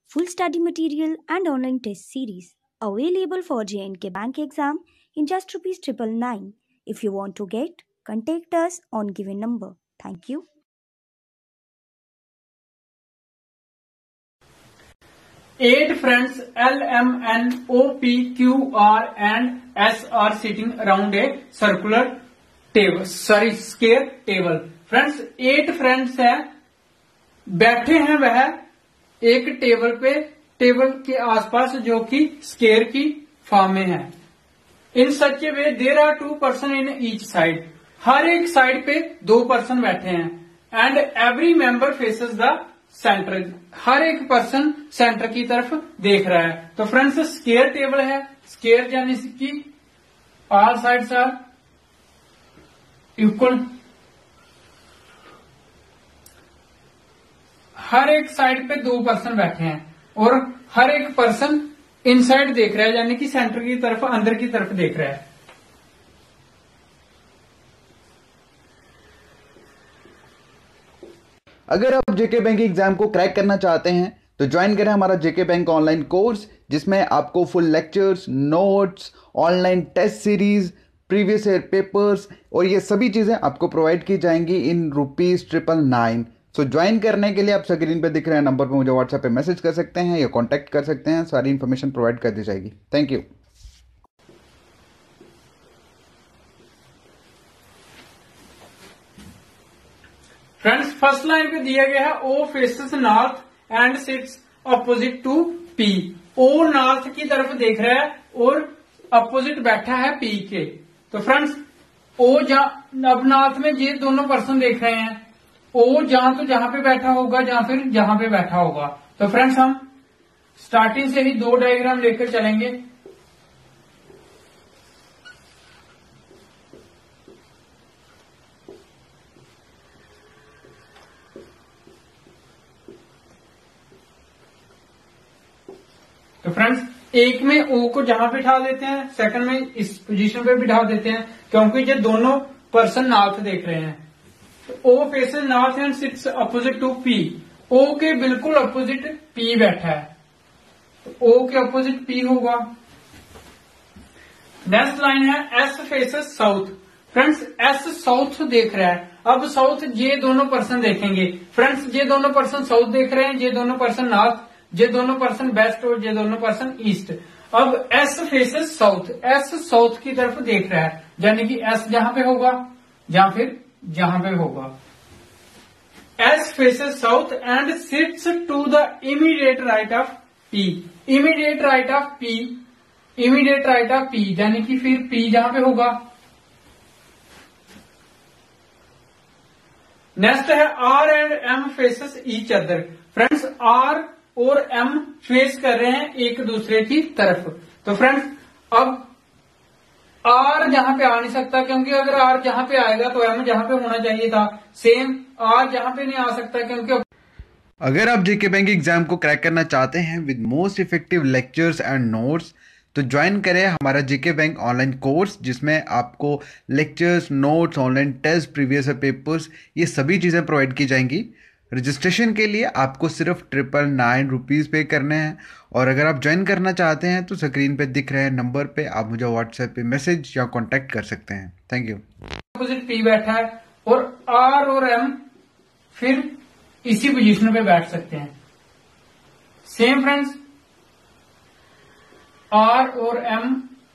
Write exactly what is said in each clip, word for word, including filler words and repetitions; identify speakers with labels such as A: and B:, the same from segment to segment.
A: full study material and online test series available for J and K Bank exam in just rupees triple nine. If you want to get, contact us on given number. Thank you.
B: Eight friends L, M, N, O, P, Q, R and S are sitting around a circular table, sorry square table. Friends, eight friends है, बैठे हैं वह एक table पे, table के आसपास जो कि स्क्वायर की फॉर्म में है. In such a way there are two person in each side. हर एक साइड पे दो पर्सन बैठे हैं. And every member faces the centre. हर एक पर्सन सेंटर की तरफ देख रहा है. तो फ्रेंड्स स्क्वायर टेबल है. स्क्वायर यानी कि ऑल साइड्स आर इक्वल. हर एक साइड पे दो पर्सन बैठे हैं और हर एक पर्सन इनसाइड देख रहा है, यानी कि सेंटर की तरफ, अंदर की तरफ देख रहा है.
C: अगर आप जेके बैंक एग्जाम को क्रैक करना चाहते हैं तो ज्वाइन करें हमारा जेके बैंक ऑनलाइन कोर्स, जिसमें आपको full lectures, notes, online test series, previous year papers और ये सभी चीजें आपको प्रोवाइड की जाएंगी in rupees triple nine. So join करने के लिए आप स्क्रीन पे दिख रहे हैं नंबर पे मुझे व्हाट्सएप पे मैसेज कर सकते हैं या कांटेक्ट कर सकते हैं. सारी इंफॉर्मेशन प्रोवाइड कर दी जाएगी. Thank you.
B: Friends, first line पे दिया गया है O faces north and sits opposite to P. O north की तरफ देख रहा है और अपोजिट बैठा है पी के. तो फ्रेंड्स ओ जहां, अब नॉर्थ में ये दोनों पर्सन देख रहे हैं. ओ जहां तो जहां पे बैठा होगा या फिर जहां पे बैठा होगा. तो फ्रेंड्स हम स्टार्टिंग से ही दो डायग्राम लेकर चलेंगे. तो फ्रेंड्स एक में ओ को जहां पे बिठा देते हैं, सेकंड में इस पोजीशन पे बिठा देते हैं, क्योंकि ये दोनों पर्सन नॉर्थ देख रहे हैं. O faces north and sits opposite to P. O के बिल्कुल अपोजिट पी बैठा है. तो ओ के अपोजिट पी होगा. नेक्स्ट लाइन है S faces south. Friends S south देख रहा है. अब साउथ ये दोनों पर्सन देखेंगे. फ्रेंड्स ये दोनों पर्सन साउथ देख रहे हैं, ये दोनों पर्सन नॉर्थ, ये दोनों पर्सन वेस्ट और ये दोनों पर्सन ईस्ट. अब S faces south. S south की तरफ देख रहा है, यानी कि एस जहां पे होगा या फिर जहां पे होगा. S faces south and sits to the immediate right of P. Immediate right of P, immediate right of P यानी कि फिर पी जहां पे होगा. नेक्स्ट है R and M faces each other. Friends R और एम फेस कर रहे हैं एक दूसरे की तरफ. तो फ्रेंड्स अब आर जहां पे आ नहीं सकता, क्योंकि अगर आर जहां पे आएगा तो एम जहां पे होना चाहिए था. सेम आर जहां पे नहीं आ सकता, क्योंकि
C: अगर आप जेके बैंक एग्जाम को क्रैक करना चाहते हैं with most effective lectures and notes तो ज्वाइन करें हमारा जेके बैंक ऑनलाइन कोर्स, जिसमें आपको lectures, notes, online test, previous papers, ये सभी चीज़ें प्रोवाइड की जाएंगी. रजिस्ट्रेशन के लिए आपको सिर्फ ट्रिपल नाइन रुपीज़ पे करने हैं. और अगर आप ज्वाइन करना चाहते हैं तो स्क्रीन पे दिख रहे हैं नंबर पे आप मुझे व्हाट्सएप पे मैसेज या कांटेक्ट कर सकते हैं. Thank you.
B: अपोजिट पी बैठा है और आर और एम फिर इसी पोजीशन पे बैठ सकते हैं. सेम फ्रेंड्स आर और एम,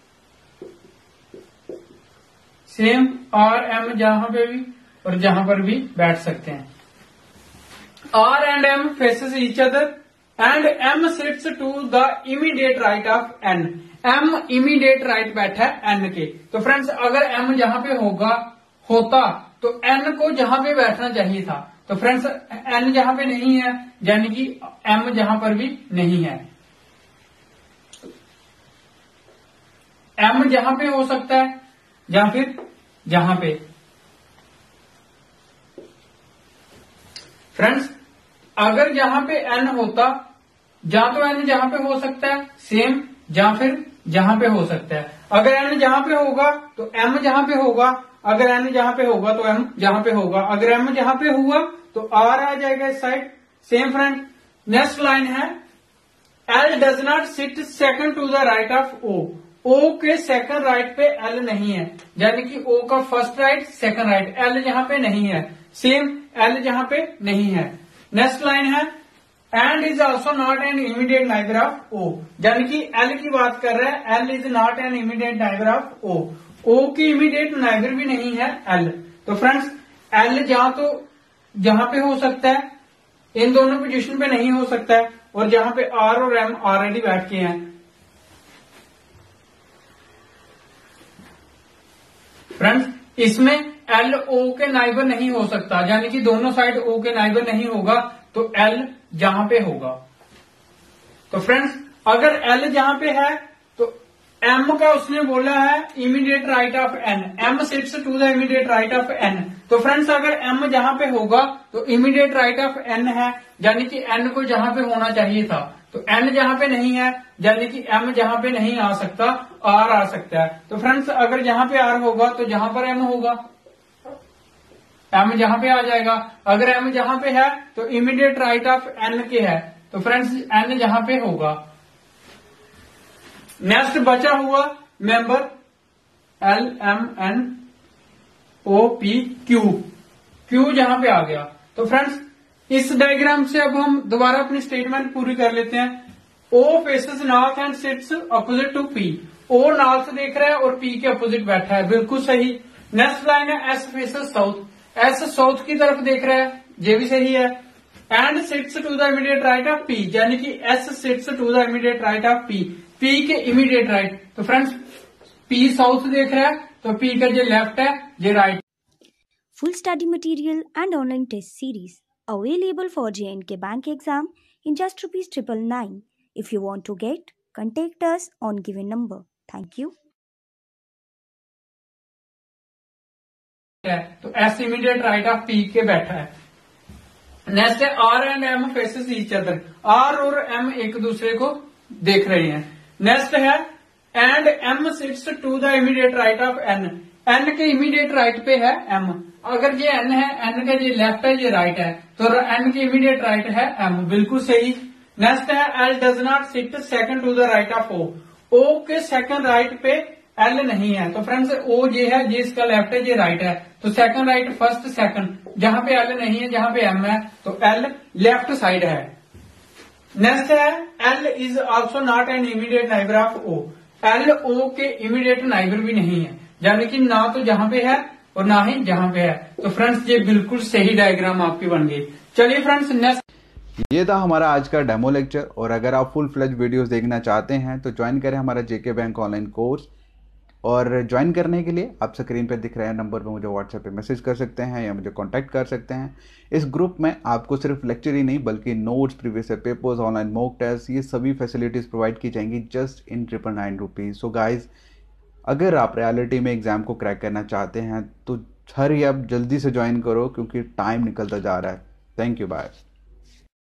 B: सेम आर एम जहां पे भी और जहां पर भी बैठ सकते हैं. R and M faces each other and M sits to the immediate right of N. M immediate right बैठा है N के. तो फ्रेंड्स अगर M जहां पे होगा होता तो N को जहां पे बैठना चाहिए था. तो फ्रेंड्स N जहां पे नहीं है, यानी कि M जहां पर भी नहीं है. M जहां पे हो सकता है या फिर जहां पे. फ्रेंड्स अगर जहां पे n होता, जहां तो n जहां पे हो सकता है सेम, या फिर जहां पे हो सकता है. अगर n जहां पे होगा तो m जहां पे होगा, अगर n जहां पे होगा तो m जहां पे होगा, अगर m जहां पे हुआ तो r आ जाएगा इस side. Same friend next line है L does not sit second to the right of O, O के सेकंड राइट पे एल नहीं है, यानी कि ओ का first right second right, L जहां पे नहीं है, सेम एल जहां पे नहीं है। नेक्स्ट लाइन है and is also not an immediate neighbour of O, यानी कि एल की बात कर रहे हैं, L is not an immediate neighbour of O, O की इमीडिएट नाइबर भी नहीं है एल। तो फ्रेंड्स एल जहां तो जहां पे हो सकता है, इन दोनों पोजीशन पे नहीं हो सकता है, और जहां पे आर और एम ऑलरेडी बैठ के हैं। फ्रेंड्स इसमें एल ओ के नाइबर नहीं हो सकता, यानी कि दोनों साइड ओ के नाइबर नहीं होगा, तो एल जहां पे होगा। तो फ्रेंड्स अगर एल जहां पे है तो एम का उसने बोला है immediate right of N, M sits to the immediate right of N. तो फ्रेंड्स अगर एम जहां पे होगा तो इमीडिएट राइट ऑफ एन है, यानी कि एन को जहां पे होना चाहिए था, तो एन जहां पे नहीं है, यानी कि एम जहां पे नहीं आ सकता, आर आ सकता है। तो फ्रेंड्स अगर जहां पे आर होगा तो जहां पर एम होगा, एम जहां पे आ जाएगा। अगर एम जहां पे है तो इमीडिएट राइट ऑफ एन के है, तो फ्रेंड्स एन जहां पे होगा। नेक्स्ट बचा हुआ member L M N O P Q, Q जहां पे आ गया। तो फ्रेंड्स इस डायग्राम से अब हम दोबारा अपनी स्टेटमेंट पूरी कर लेते हैं। O faces north and sits opposite to P, O north देख रहा है और पी के अपोजिट बैठा है, बिल्कुल सही। नेक्स्ट लाइन है S faces south, S south की तरफ देख रहा है, ये भी सही है। And sits to the immediate right of P, यानी कि S sits to the immediate right of P, P के इमीडिएट राइट। तो फ्रेंड्स पी साउथ देख रहा है, तो पी का जो लेफ्ट है ये right.
A: Full study material and online test series available for J and K Bank exam in just rupees triple nine. If you want to get, contact us on given number. Thank you.
B: तो S immediate right of P के बैठा है। Next है R and M faces each other, R और M एक दूसरे को देख रहे हैं। नेक्स्ट है and M sits to the immediate right of N, N के इमीडिएट राइट पे है एम। अगर ये एन है, एन का ये लेफ्ट है ये राइट है, तो एन के इमीडिएट राइट है एम, बिल्कुल सही। नेक्स्ट है L does not sit second to the right of O, O के सेकंड राइट पे एल नहीं है। तो फ्रेंड्स ओ ये है, ये इसका लेफ्ट है ये राइट है, तो सेकंड राइट फर्स्ट सेकंड, जहां पे एल नहीं है जहां पे एम है, तो एल लेफ्ट साइड है। नेक्स्ट है L is also not an immediate neighbour of O, L O के इमीडिएट नाइबर भी नहीं है, यानी कि ना तो जहां पे है और ना ही जहां पे है। तो फ्रेंड्स ये बिल्कुल सही डायग्राम आपकी बन गई। चलिए फ्रेंड्स नेक्स्ट,
C: ये था हमारा आज का डेमो लेक्चर, और अगर आप फुल फ्लेज वीडियोस देखना चाहते हैं तो ज्वाइन करें हमारा जेके बैंक ऑनलाइन कोर्स। और ज्वाइन करने के लिए आप स्क्रीन पर दिख रहे हैं नंबर पर मुझे व्हाट्सएप पे मैसेज कर सकते हैं या मुझे कांटेक्ट कर सकते हैं। इस ग्रुप में आपको सिर्फ लेक्चर ही नहीं बल्कि notes, previous papers, online mock test, ये सभी फैसिलिटीज़ प्रोवाइड की जाएंगी just in triple nine rupees. So guys अगर आप रियलिटी में एग्ज़ाम को क्रैक करना चाहते हैं तो हरी आप जल्दी से ज्वाइन करो, क्योंकि टाइम निकलता जा रहा है। Thank you, bye.